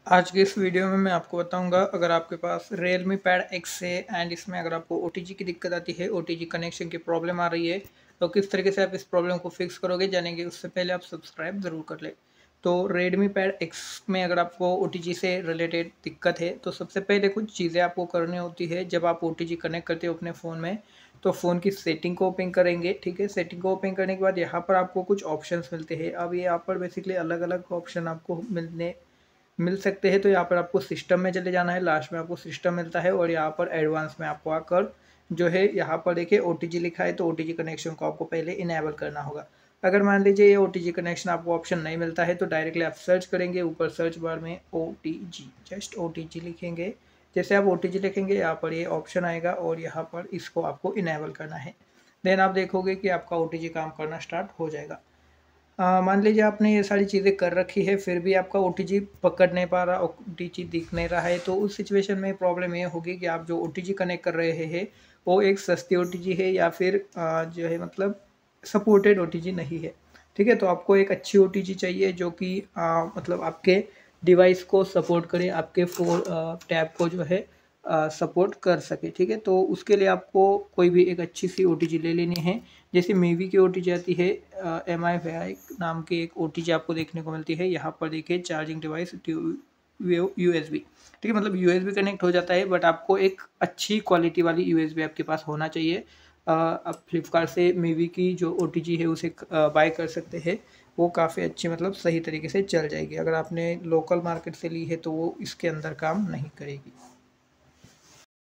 आज की इस वीडियो में मैं आपको बताऊंगा, अगर आपके पास Realme Pad X है एंड इसमें अगर आपको OTG की दिक्कत आती है, OTG कनेक्शन की प्रॉब्लम आ रही है, तो किस तरीके से आप इस प्रॉब्लम को फिक्स करोगे जानेंगे। उससे पहले आप सब्सक्राइब ज़रूर कर ले। तो Redmi Pad X में अगर आपको OTG से रिलेटेड दिक्कत है तो सबसे पहले कुछ चीज़ें आपको करनी होती है। जब आप OTG कनेक्ट करते हो अपने फ़ोन में तो फ़ोन की सेटिंग को ओपन करेंगे। ठीक है, सेटिंग को ओपन करने के बाद यहाँ पर आपको कुछ ऑप्शंस मिलते हैं। अब ये यहाँ पर बेसिकली अलग अलग ऑप्शन आपको मिल सकते हैं। तो यहाँ पर आपको सिस्टम में चले जाना है, लास्ट में आपको सिस्टम मिलता है और यहाँ पर एडवांस में आपको आकर जो है यहाँ पर देखिए OTG लिखा है, तो OTG कनेक्शन को आपको पहले इनेबल करना होगा। अगर मान लीजिए ये OTG कनेक्शन आपको ऑप्शन नहीं मिलता है तो डायरेक्टली आप सर्च करेंगे, ऊपर सर्च बार में OTG, जस्ट OTG लिखेंगे। जैसे आप OTG लिखेंगे यहाँ पर ये ऑप्शन आएगा और यहाँ पर इसको आपको इनेबल करना है। देन आप देखोगे कि आपका OTG काम करना स्टार्ट हो जाएगा। मान लीजिए आपने ये सारी चीज़ें कर रखी है, फिर भी आपका OTG पकड़ नहीं पा रहा, OTG दिख नहीं रहा है, तो उस सिचुएशन में प्रॉब्लम ये होगी कि आप जो OTG कनेक्ट कर रहे हैं वो एक सस्ती OTG है या फिर जो है मतलब सपोर्टेड OTG नहीं है। ठीक है, तो आपको एक अच्छी OTG चाहिए जो कि मतलब आपके डिवाइस को सपोर्ट करे, आपके फोन टैब को जो है सपोर्ट कर सके। ठीक है, तो उसके लिए आपको कोई भी एक अच्छी सी OTG ले लेनी है। जैसे मीवी की OTG आती है, MI नाम की एक OTG आपको देखने को मिलती है। यहाँ पर देखिए चार्जिंग डिवाइस USB। ठीक है, मतलब USB कनेक्ट हो जाता है, बट आपको एक अच्छी क्वालिटी वाली USB आपके पास होना चाहिए। आप फ्लिपकार्ट से मीवी की जो OTG है उसे बाय कर सकते हैं। वो काफ़ी अच्छी मतलब सही तरीके से चल जाएगी। अगर आपने लोकल मार्केट से ली है तो वो इसके अंदर काम नहीं करेगी।